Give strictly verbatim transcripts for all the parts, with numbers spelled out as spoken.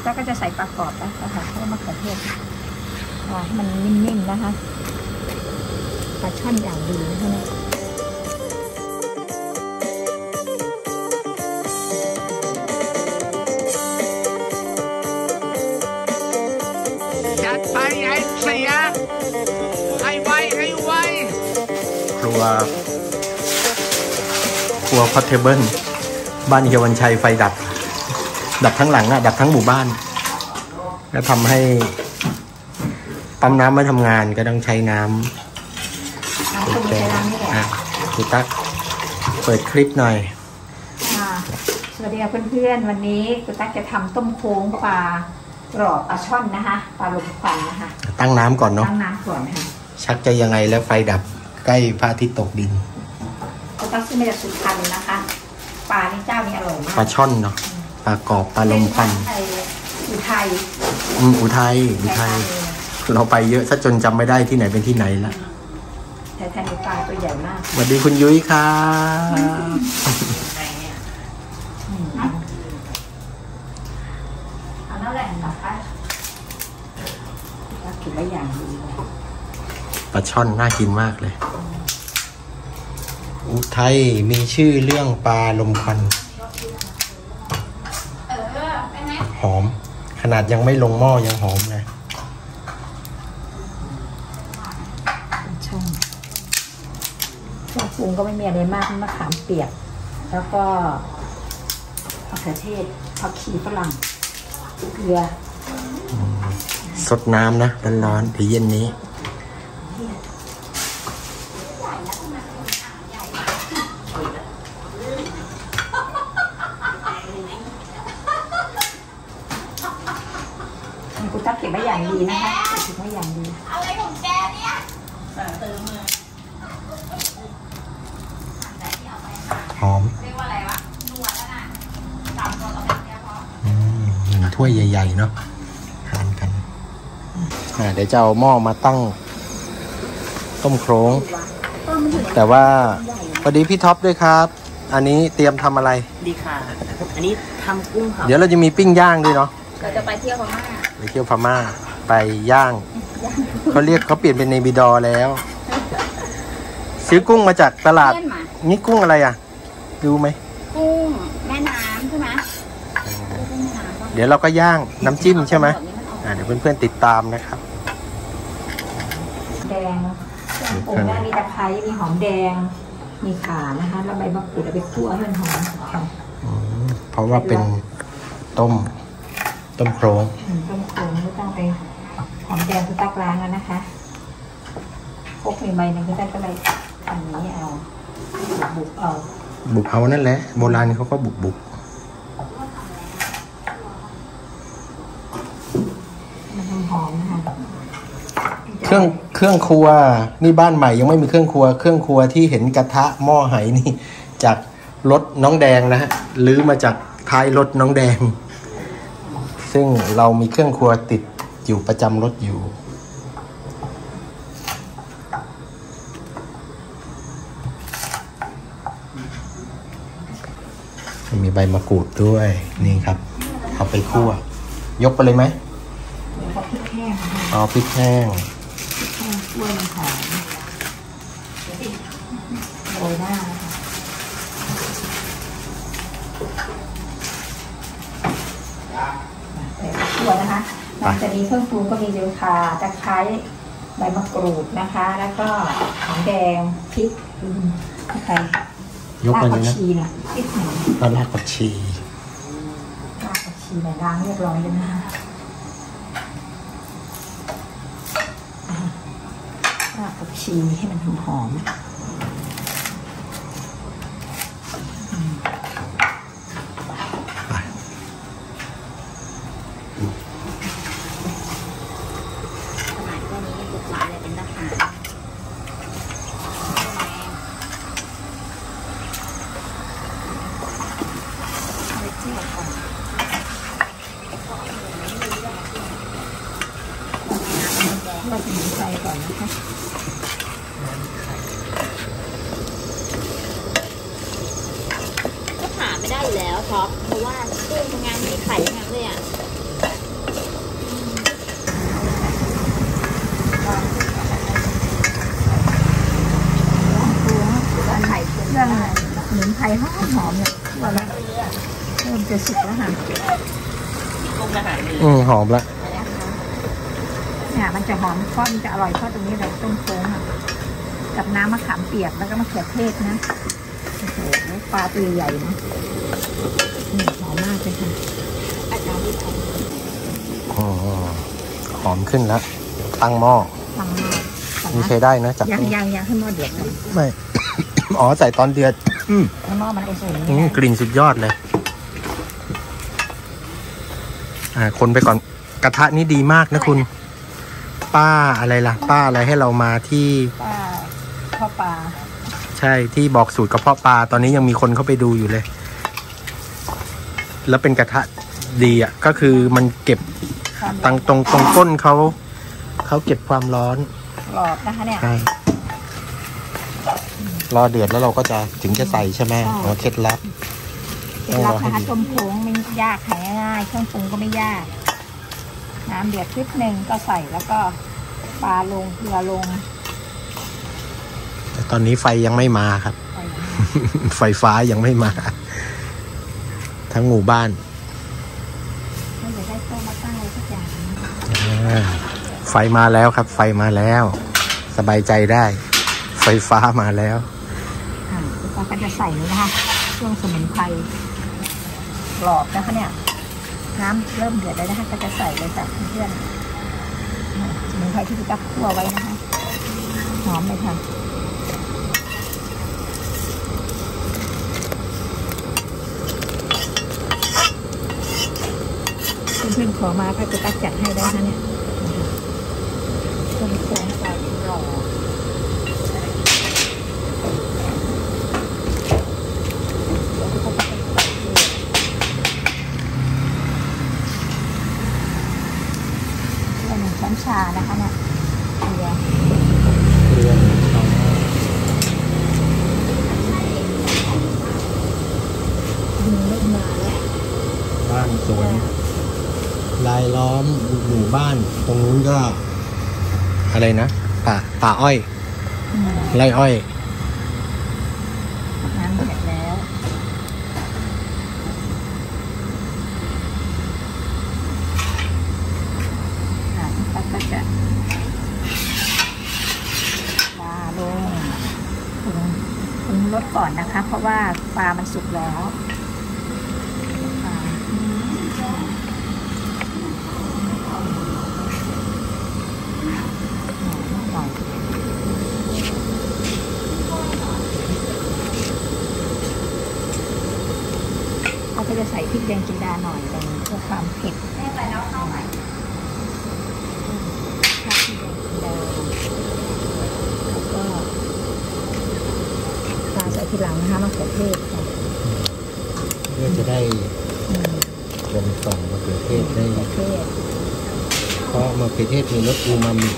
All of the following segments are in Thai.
แล้วก็จะใส่ปลากรอบแล้วนะคะแล้วก็มะเขือเทศให้มันนิ่มๆนะคะปลาช่อนอย่างดีนะคะเนี่ยจัดไปไอ้เสียให้ไวให้ไวครัวครัวพอร์เทเบิลบ้านเฮียวันชัยไฟดับดับทั้งหลังอะดับทั้งหมู่บ้านแล้วทำให้ปั๊มน้ำไม่ทำงานก็ต้องใช้น้ำโอเคอ่ะคุณตั๊กเปิดคลิปหน่อยสวัสดีค่ะเพื่อนๆวันนี้คุณตั๊กจะทำต้มโค้งปลากรอบปลาช่อนนะคะปลาลมควันนะคะตั้งน้ำก่อนเนาะตั้งน้ำก่อนนะคะชักจะยังไงแล้วไฟดับใกล้พระอาทิตย์ตกดินคุณตั๊กซื้อมาจากสุพรรณนะคะปลานี่เจ้านี่อร่อยมากปลาช่อนเนาะปลากรอบปลาลมควันอุทัยอืมอุทัยอุทัยเราไปเยอะซะจนจำไม่ได้ที่ไหนเป็นที่ไหนละแต่แทนปลาตัวใหญ่มากสวัสดีคุณยุ้ยครับเอาแล้วแหละนะคะแล้วกินได้อย่างดีปลาช่อนน่ากินมากเลยอุทัยมีชื่อเรื่องปลาลมควันหอมขนาดยังไม่ลงหม้อยังหอมเลยช่องเครื่องปรุงก็ไม่มีอะไรมากมะขามเปียกแล้วก็มะเขือเทศผักชีฝรั่งเกลือสดน้ำนะร้อนๆเดี๋ยวเย็นนี้คุณตั๊กเก็บไว้อย่างดีนะคะเก็บไว้อย่างดีอะไรของแกเนี่ยเติมมือหอมเรียกว่าอะไรวะนวดแล้วนะสามตัวต่อแบบเนี้ยพออืมหนึ่งถ้วยใหญ่ๆเนาะทานกันอ่าเดี๋ยวจะเอาหม้อมาตั้งต้มโครงแต่ว่าพอดีพี่ท็อปด้วยครับอันนี้เตรียมทำอะไรดีค่ะอันนี้ทำกุ้งค่ะเดี๋ยวเราจะมีปิ้งย่างด้วยเนาะเราจะไปเที่ยวพม่าไปเที่ยวพม่าไปย่างเขาเรียกเขาเปลี่ยนเป็นเนบิดอแล้วซื้อกุ้งมาจากตลาดนี่กุ้งอะไรอ่ะดูไหมกุ้งแม่น้ำใช่ไหมเดี๋ยวเราก็ย่างน้ำจิ้มใช่ไหมอ่าเดี๋ยวเพื่อนๆติดตามนะครับแดงปรุงได้มีตะไคร้มีหอมแดงมีข่านะคะแล้วใบมะกรูดเอาไปคั่วให้มันหอมค่ะเพราะว่าเป็นต้มต้มโครงต้มโครงไม่ต้องไปหอมแดงคือตักล้างแล้วนะคะพกมีใบหนึ่งก็ได้ก็เลยทำนี้เอาบุกเอาบุกเอานั่นแหละโบราณเขาก็บุกบุกมันหอมนะคะเครื่องเครื่องครัวนี่บ้านใหม่ยังไม่มีเครื่องครัวเครื่องครัวที่เห็นกระทะหม้อไหนี่จากรถน้องแดงนะฮะหรือมาจากท้ายรถน้องแดงซึ่งเรามีเครื่องครัวติดอยู่ประจำรถอยู่มีใบมะกรูดด้วยนี่ครับเอาไปคั่วยกไปเลยไหมพริกแห้งอ๋อพริกแห้งคั่วมันหอมโรยหน้าคั่วนะคะมันจะมีเครื่องปรุงก็มีเจียวข่าตะไคร้ใบมะกรูดนะคะแล้วก็หอมแดงพริกอะไรยกไปเลยนะพริกหนึ่งแล้วรากผักชีรากผักชีแบบล้างเรียบร้อยเลยนะคะรากผักชีให้มันหอมเราจะหมุนไฟก่อนนะคะก็ผ่าไม่ได้อยู่แล้วท็อปเพราะว่ากุ้งทำงานมีไข่ทั้งนั้นเลยอ่ะจะสุกแล้วค่ะกุ้งอาหารเลยอืมหอมละเนี่ยมันจะหอมเพราะมันจะอร่อยเพราะตรงนี้เลยต้มโค้งอ่ะกับน้ำมะขามเปียกแล้วก็มะเขือเทศนะโอ้โหปลาตัวใหญ่ๆนะนี่หอมมากเลยค่ะอาจารย์ที่ทำอ๋อหอมขึ้นแล้ว ตั้งหม้อฟังมาฟังนี่นะใช้ได้นะจับยังยังยังให้หม้อเดือดก่อนไม่ อ๋อใส่ตอนเดือด อืมให้หม้อมันไอ้ส่วนอืนี้มกลิ่นสุดยอดเลย อ่า คนไปก่อน กระทะนี้ดีมากนะคุณ ป้าอะไรล่ะ ป้าอะไรให้เรามาที่ปลาข้าวปลาใช่ที่บอกสูตรกระเพาะปลา ตอนนี้ยังมีคนเข้าไปดูอยู่เลย แล้วเป็นกระทะดีอ่ะ ก็คือมันเก็บความตังตรงตรงก้นเขา เขาเก็บความร้อนกรอบนะคะเนี่ยใช่ รอเดือดแล้วเราก็จะถึงจะใส่ใช่ไหมใช่อ๋อเคล็ดลับเคล็ดลับนะคะต้มโค้งไม่ยากขายง่ายเครื่องปรุงก็ไม่ยาก น้ำเดือดนิดนึงก็ใส่แล้วก็ปลาลงเกลือลงแต่ตอนนี้ไฟยังไม่มาครับใส่ไฟฟ้ายังไม่มา ทั้งหมู่บ้านไม่จะได้โต้มมาตั้งอะไรสักอย่างอ่าไฟมาแล้วครับ ไฟมาแล้ว สบายใจได้ ไฟฟ้ามาแล้วอ่าแล้วก็จะใส่นี้นะคะเครื่องสมุนไพรกรอบนะคะเนี่ยน้ำเริ่มเดือดแล้วนะคะก็จะใส่เลยจ้ะเพื่อนๆอ่าสมุนไพรที่พี่ตั๊กคั่วไว้นะคะหอมเลยค่ะเพื่อนๆขอมาก็จะตั๊กจัดให้ได้ค่ะเนี่ยต้มโค้งปลาเป็นรอหนึ่งช้อนชานะคะเนี่ยเกลือเรือนช้อนดึงเริ่มมาแล้วบ้านสวนลายล้อมหมู่บ้าน ตรงนู้นก็ อะไรนะป่าป่าอ้อยอืมไร่อ้อยน้ำเดือดแล้วอ่ะแล้วก็จะปลาลงปรุงปรุงรสก่อนนะคะ เพราะว่าปลามันสุกแล้วปลาหน่อยเราก็จะใส่พริกแดงจินดาหน่อยหนึ่งเพื่อความเผ็ดพริกแดงจินดาแล้วก็ปลาใส่ทีหลังนะคะมะเขือเทศค่ะเพื่อจะได้อืมกลมกล่อมมะเขือเทศได้มะเขือเทศเพราะมะเขือเทศมีรสอูมามิ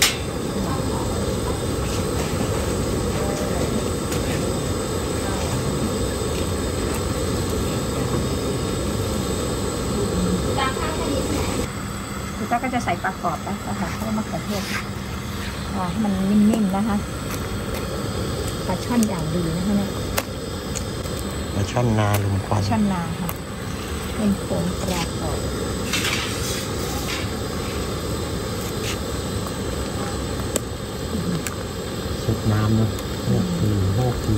คุณป้าก็จะใส่ปลากรอบนะค่ะเพราะว่ามะเขือเทศอ่าให้มันนิ่มๆนะคะปลาช่อนอย่างดีนะคะเนี่ยปลาช่อนนาลมคปวัลาน ช่อนนาค่ะเป็นโครงปลากรอบสุดน้ำเนอะโอ้โหโอ้โห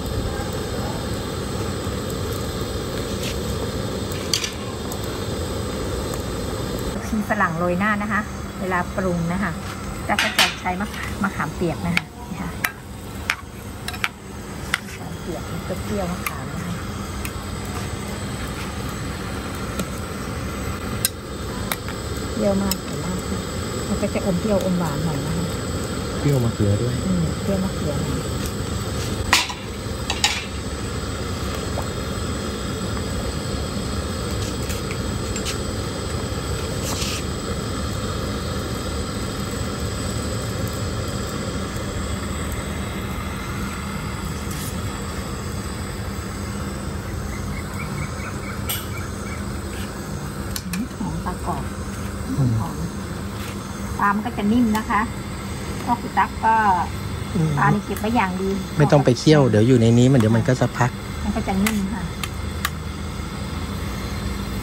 ชีฝรั่งโรยหน้านะคะ เวลาปรุงนะคะแล้วก็จะใช้มะมะขามเปียกนะคะนี่ค่ะมะขามเปียกมันก็เปรี้ยวมะขามนะคะเปรี้ยวมากแต่มากค่ะมันก็จะอมเปรี้ยวอมหวานหน่อยนะคะเปรี้ยวมะเขือด้วยอืมเปรี้ยวมะเขือหน่อยหอมปลากรอบหอมปลามันก็จะนิ่มนะคะก็คุณตั๊กก็ปลานี่เก็บไว้อย่างดีไม่ต้องไปเคี่ยว เดี๋ยวอยู่ในนี้มันเดี๋ยวมันก็จะพักมันก็จะนิ่มค่ะ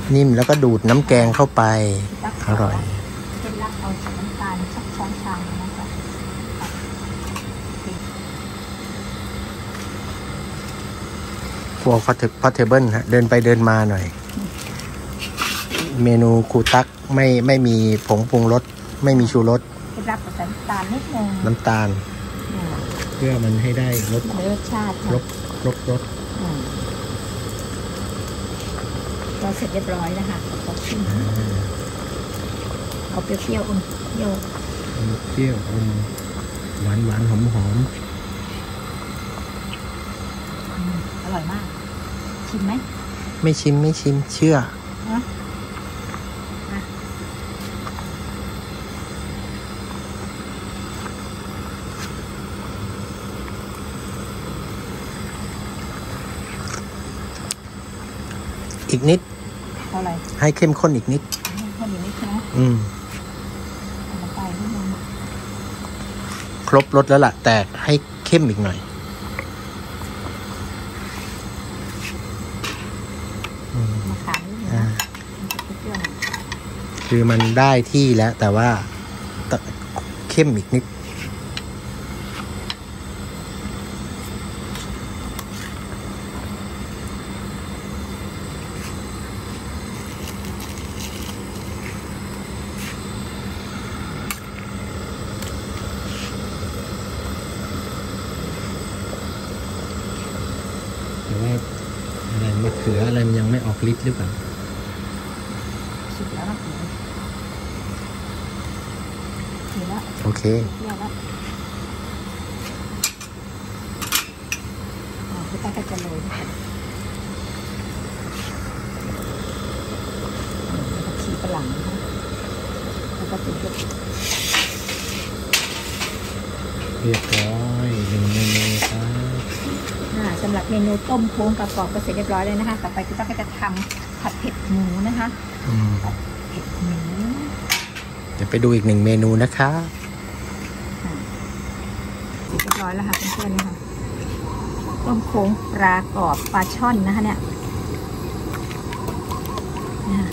นิ่มแล้วก็ดูดน้ำแกงเข้าไปอร่อยเป็นรักเอาจากน้ำตาลสักช้อนชานะคะครัวพอเทเบิลฮะเดินไปเดินมาหน่อย เมนูครูตักไม่ไม่มีผงปรุงรสไม่มีชูรสเป็นรักกับน้ำตาลนิดนึงน้ำตาล เพื่อมันให้ได้รสรสชาติรสรสรสเราเสร็จเรียบร้อยนะคะขอบคุณเอาเปรี้ยวๆอุ่นเปรี้ยวเปรี้ยวอมหวานหวานหอมหอมอร่อยมาก ชิมไหมไม่ชิมไม่ชิมเชื่อนะอีกนิดเท่าไหร่ให้เข้มข้นอีกนิดคนอย่างนี้ใช่ไหมอืมเอามาไปนิดนึงครบรสแล้วล่ะ แต่ให้เข้มอีกหน่อยอืมมะขามนิดนึงอ่านะมันจะเปรี้ยวๆหน่อยคือมันได้ที่แล้ว แต่ว่าตเข้มอีกนิด แต่ว่าอะไรมะเขืออะไรมันยังไม่ออกฤทธิ์หรือเปล่าสุกแล้วนะเดี๋ยวแล้วโอเคเปรี้ยวแล้วอ่าพี่ตาก็จะโรยนะคะแล้วก็ขีฝรั่งนะคะแล้วก็จะยกเรียบร้อยหนึ่งเมนูครับอ่าสำหรับเมนูต้มโค้งกับกรอบก็เสร็จเรียบร้อยเลยนะคะ ต่อไปพี่ต้าก็จะทำผัดเผ็ดหมูนะคะอืมเผ็ดหมูเดี๋ยวไปดูอีกหนึ่งเมนูนะคะเสร็จเรียบร้อยแล้วค่ะเพื่อนๆนะคะต้มโค้งปลากรอบปลาช่อนนะคะเนี่ยนะคะ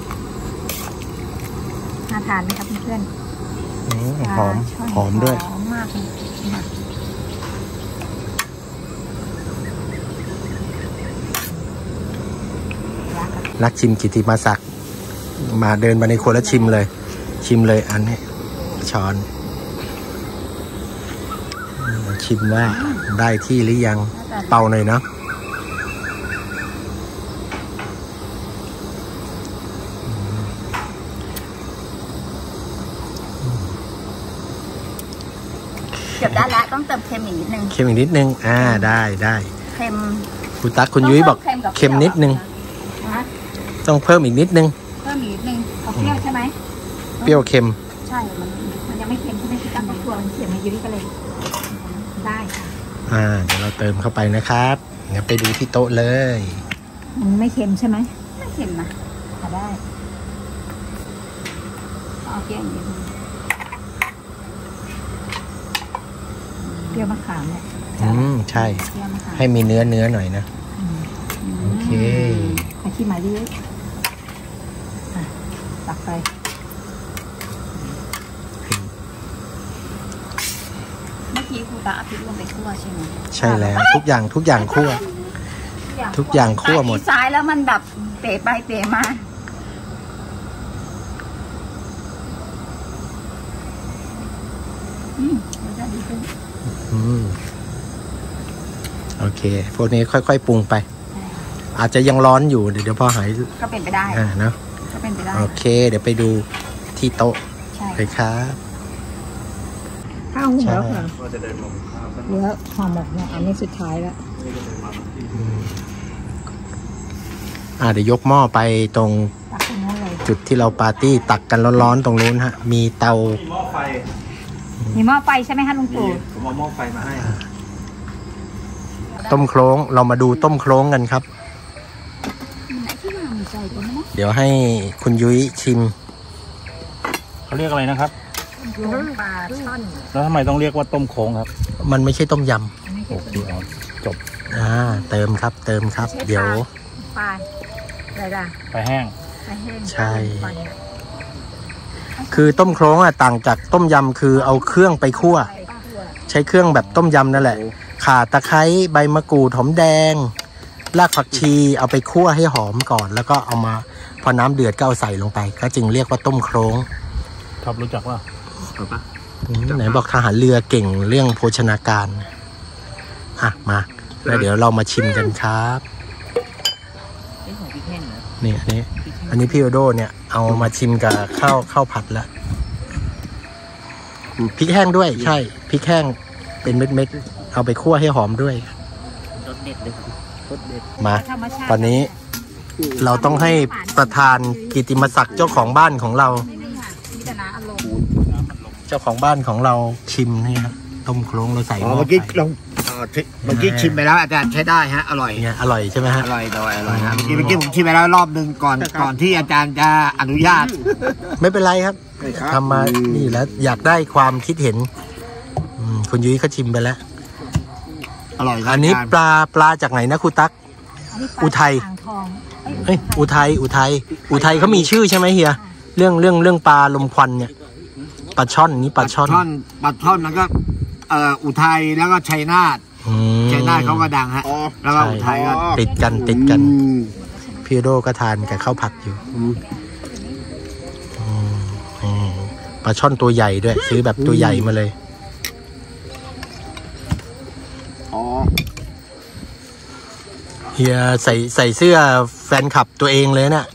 น่าทานไหมครับเพื่อนอืมๆหอมปลาช่นหอมด้วยหอมมากเลยค่ะปลากับนักชิมกิติมาศักดิ์มาเดินมาในครัวแล้วชิมเลย ชิมเลยอันนี้ช้อนอืมชิมว่าได้ที่หรือยังเป่าหน่อยเนาะเกือบได้แล้วต้องเติมเค็มอีกนิดนึงเค็มอีกนิดนึงอ่าได้ได้เค็มคุณตั๊กคุณยุ้ยบอกต้องเพิ่มเค็มนิดนึงนะต้องเพิ่มอีกนิดนึงเพิ่มอีกนิดนึงเอาเปรี้ยวใช่ไหมเปรี้ยวเค็มใช่ มันมันยังไม่เค็มใช่ไหมพี่ตั้งครัวมันเค็มมาอยู่นี่ก็เลย ได้ค่ะอ่าเดี๋ยวเราเติมเข้าไปนะครับเดี๋ยวไปดูที่โต๊ะเลยมันไม่เค็มใช่ไหมไม่เค็มนะอ่ะได้เอาเปรี้ยวอีกนิดนึงเปรี้ยวมะขามเนี่ยอืมใช่เปรี้ยวมะขามให้มีเนื้อเนื้อหน่อยนะอืมโอเคใส่ขี้หมาเยอะๆอ่ะตักไปเมื่อกี้ครูตาเอาพริกลงไปคั่วใช่ไหมใช่แล้วทุกอย่างทุกอย่างคั่ว ทุกอย่างคั่วหมดอีซ้ายแล้วมันแบบเป๋ไปเป๋มาอืมรสชาติดีขึ้นอืมโอเค พวกนี้ค่อยๆปรุงไป อาจจะยังร้อนอยู่เดี๋ยวเดี๋ยวพอหายก็เป็นไปได้อ่าเนาะก็เป็นไปได้โอเค เดี๋ยวไปดูที่โต๊ะใช่เลยครับข้าวหุงแล้วค่ะเหลือห่อหมกเนี่ยอันนี้สุดท้ายแล้วอ่าเดี๋ยวยกหม้อไปตรงตักตรงนู้นเลยจุดที่เราปาร์ตี้ตักกันร้อนๆตรงนู้นฮะ มีเตาหม้อไฟมีหม้อไฟใช่ไหมคะลุงปู่ผมเอาหม้อไฟมาให้ต้มโครงเรามาดูต้มโครงกันครับที่วางใจตัวนี้นะเดี๋ยวให้คุณยุ้ยชิมเขาเรียกอะไรนะครับปลาช่อนแล้วทำไมต้องเรียกว่าต้มโค้งครับมันไม่ใช่ต้มยอันนี้โอเคเอาจบำอ่าเติมครับ เติมครับ เดี๋ยวปลาอะไรล่ะไปแห้งปให้แห้งใช่ คือต้มโครงอ่ะต่างจากต้มยำคือเอาเครื่องไปคั่ว ใช้เครื่องแบบต้มยำนั่นแหละข่าตะไคร้ใบมะกรูดหอมแดงรากผักชีเอาไปคั่วให้หอมก่อน แล้วก็เอามาพอน้ำเดือดก็เอาใส่ลงไป ก็จึงเรียกว่าต้มโครงครับรู้จักว่ารู้ปะไหนบอกทหารเรือเก่งเรื่องโภชนาการอ่ะมาแล้วเดี๋ยวเรามาชิมกันครับนี่ของพี่แห้งเหรอนี่อันนี้ อันนี้พี่โอโดเนี่ยเอามาชิมกับข้าวข้าวผัดแล้วพริกแห้งด้วยใช่พริกแห้งเป็นเม็ดๆเอาไปคั่วให้หอมด้วยรสเด็ดเลยครับรสเด็ดมาธรรมชาติตอนนี้เราต้องให้ประธานกิตติมศักดิ์เจ้าของบ้านของเรามีแต่น้ำอารมณ์เจ้าของบ้านของเราชิมนี่ครับต้มโครงเราใส่หอ๋อม้อเมื่อกี้ไฟลองเอ่อที่เมื่อกี้ชิมไปแล้วอาจารย์ใช้ได้ฮะอร่อยเนี่ยอร่อยใช่ไหมฮะอร่อยอร่อยอร่อยฮะเมื่อกี้เมื่อกี้ผมชิมไปแล้วรอบหนึ่งก่อนก่อนที่อาจารย์จะอนุญาตไม่เป็นไรครับทำมานี่แล้วอยากได้ความคิดเห็นอืมคุณยุ้ยเขาชิมไปแล้วอร่อยครับอันนี้าจารย์ปลาปลาจากไหนนะครูตั๊กอันนี้ปลาอุทัยอ่างทองเอ้ยเอ้ยอุทัยอุทัยอุทัยเขามีชื่อใช่ไหมเฮียเรื่องเรื่องเรื่องปลาลมควันเนี่ยปลาช่อนนี่ปลาช่อนปลาช่อนปลาช่อนมันก็เอ่ออุทัยแล้วก็ชัยนาทอืมชัยนาทเขาก็ดังฮะแล้วก็ใช่อุทัยก็ติดกันติดกันอืมพี่โดก็ทานกับข้าวผัดอยู่อืมอืมปลาช่อนตัวใหญ่ด้วย ซื้อแบบตัวใหญ่มาเลยอ๋อเฮียใส่ใส่เสื้อแฟนคลับตัวเองเลยน่ะ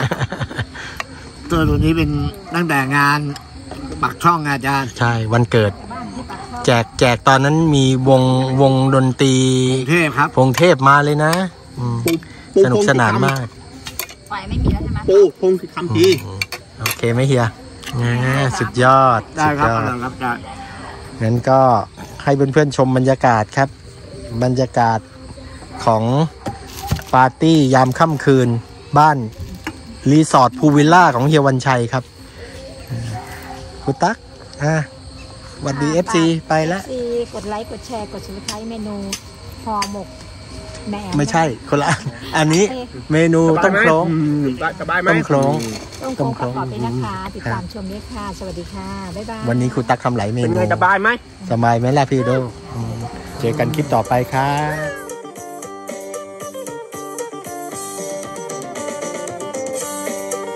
ตัวตัวนี้เป็นตั้งแต่งานปักช่องอาจารย์ใช่วันเกิด แจกแจกตอนนั้นมีวงวงดนตรีกรุงเทพครับพงเทพมาเลยนะอืมสนุกสนานมากไฟไม่มีแล้วใช่ไหมปูพงสิคำพีโอเคไหมเฮียอ่าสุดยอดได้สุดครับยออดร่อยครับอาจารย์งั้นก็ให้เพื่อนๆชมบรรยากาศครับ บรรยากาศของปาร์ตี้ยามค่ำคืนบ้านรีสอร์ทพูลวิลล่าของเฮียวันชัยครับอ่าคุณตั๊กอ่ะสวัสดี เอฟ ซี ไปแล้วซีกดไลค์กดแชร์กดซับสไครต์เมนูห่อหมกแหนมไม่ใช่คนละอันอันนี้เมนูต้มโครงสบายไหมต้มโครงต้มโครงประกอบด้วยนะคะ ติดตามชมด้วยค่ะ สวัสดีค่ะ บ๊ายบายวันนี้คุณตั๊กทำหลายเมเป็นนูไงสบายไหมสบายไหมล่ะพี่โดอืมเจอกันคลิปต่อไปครับ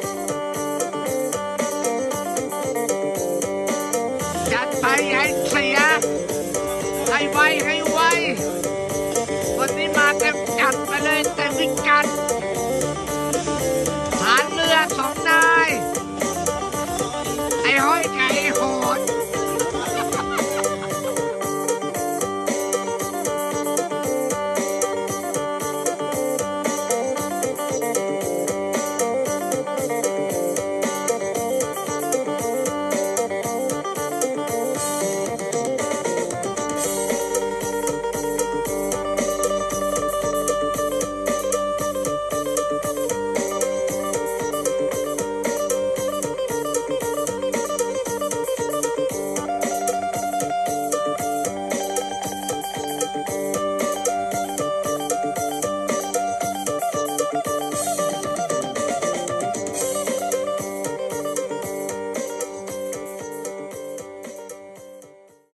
จัดไปไอ้เสีย